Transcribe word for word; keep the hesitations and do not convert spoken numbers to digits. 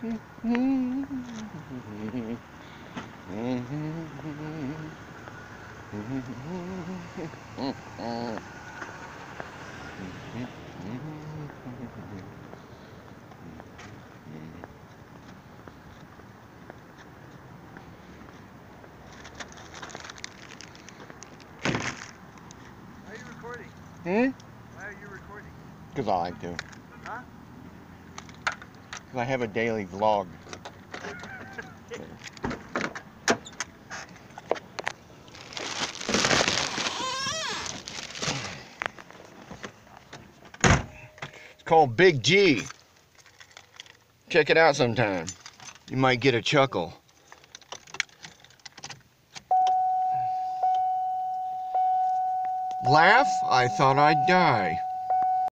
Hmm? Why are you recording? Because I like to. Huh? Because I have a daily vlog. It's called Big G. Check it out sometime. You might get a chuckle. Laugh? I thought I'd die.